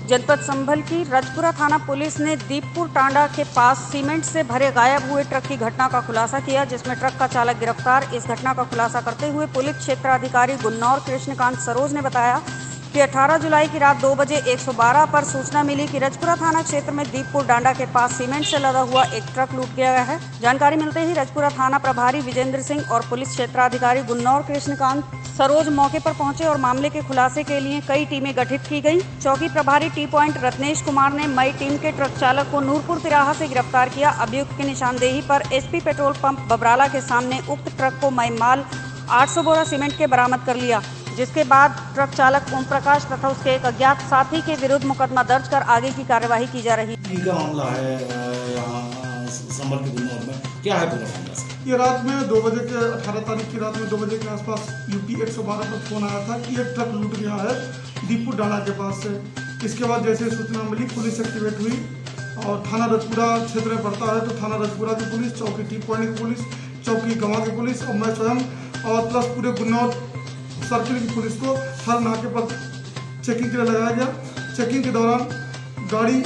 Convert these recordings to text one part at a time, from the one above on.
जनपद संभल की रजपुरा थाना पुलिस ने दीपपुर टांडा के पास सीमेंट से भरे गायब हुए ट्रक की घटना का खुलासा किया, जिसमें ट्रक का चालक गिरफ्तार। इस घटना का खुलासा करते हुए पुलिस क्षेत्राधिकारी गुन्नौर कृष्णकांत सरोज ने बताया कि 18 जुलाई की रात 2 बजे 112 पर सूचना मिली कि रजपुरा थाना क्षेत्र में दीपपुर डांडा के पास सीमेंट से लदा हुआ एक ट्रक लूट गया है। जानकारी मिलते ही रजपुरा थाना प्रभारी विजेंद्र सिंह और पुलिस क्षेत्राधिकारी गुन्नौर कृष्णकांत सरोज मौके पर पहुंचे और मामले के खुलासे के लिए कई टीमें गठित की गई। चौकी प्रभारी टी पॉइंट रत्नेश कुमार ने मई टीम के ट्रक चालक को नूरपुर तिराहा से गिरफ्तार किया। अभियुक्त की निशानदेही पर एसपी पेट्रोल पंप बबराला के सामने उक्त ट्रक को मई माल 800 बोरा सीमेंट के बरामद कर लिया, जिसके बाद ट्रक चालक ओम प्रकाश तथा उसके एक अज्ञात साथी के विरुद्ध मुकदमा दर्ज कर आगे की कार्यवाही की जा रही है। का मामला है यहाँ संभल के गुन्नौर में, क्या है पूरा मामला? ये रात में 2 बजे के 18 तारीख की रात में 2 बजे के आसपास यूपी 112 पर फोन आया था कि एक ट्रक लूट गया है दीपपुर डांडा के पास से। इसके बाद जैसे सूचना मिली पुलिस एक्टिवेट हुई और थाना रजपुरा क्षेत्र में पड़ता है, तो थाना रजपुरा की पुलिस, चौकी टी पॉइंट की पुलिस, चौकी गंवा की पुलिस और मैं स्वयं और प्लस पूरे गुन्नौर सर्किल की पुलिस को हर नाके पर चेकिंग के लिए लगाया गया। चेकिंग के दौरान गाड़ी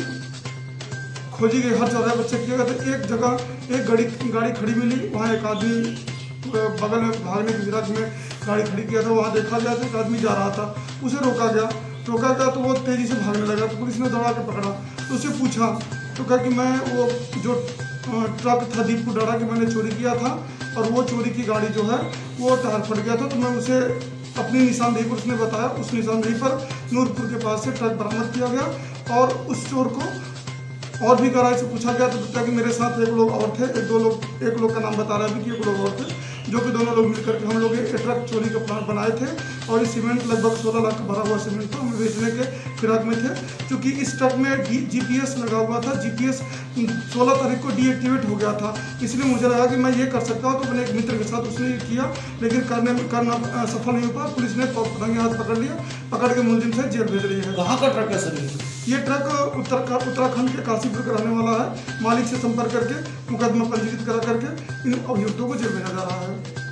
खोजी गई, हर जगह पर चेक किया गया। तो एक जगह एक गाड़ी खड़ी मिली, वहाँ एक आदमी बगल में भागने की विराग में गाड़ी खड़ी किया था, वहाँ देखा गया तो एक आदमी जा रहा था, उसे रोका गया तो वो तेज़ी से भागने लगा। तो पुलिस ने दौड़ा के पकड़ा, तो उससे पूछा तो कहा कि मैं वो जो ट्रक था दीपपुर डांडा की मैंने चोरी किया था और वो चोरी की गाड़ी जो है वो टायर फट गया था। तो मैं उसे अपनी निशानदेही पर उसने बताया, उस निशानदेही पर नूरपुर के पास से ट्रक बरामद किया गया और उस चोर को और भी गहराई से पूछा गया तो बताया कि मेरे साथ एक लोग और थे, एक लोग का नाम बता रहा है कि एक लोग और थे, जो कि दोनों लोग मिलकर के हम लोग एक ट्रक चोरी का प्लान बनाए थे और ये सीमेंट लगभग 16 लाख का भरा हुआ सीमेंट था, हम बेचने के फिराक में थे। क्योंकि इस ट्रक में जीपीएस लगा हुआ था, जीपीएस 16 तारीख को डीएक्टिवेट हो गया था, इसलिए मुझे लगा कि मैं ये कर सकता हूँ। तो मैंने एक मित्र के साथ उसने ये किया, लेकिन करना सफल नहीं हो पाया। पुलिस ने रंगे हाथ पकड़ लिया, पकड़ के मुलजिम से जेल भेज रही है। कहाँ का ट्रक है सर? ये ट्रक उत्तराखंड के काशीपुर का रहने वाला है। मालिक से संपर्क करके मुकदमा पंजीकृत करा करके इन अभियुक्तों को जेल भेजा जा रहा है।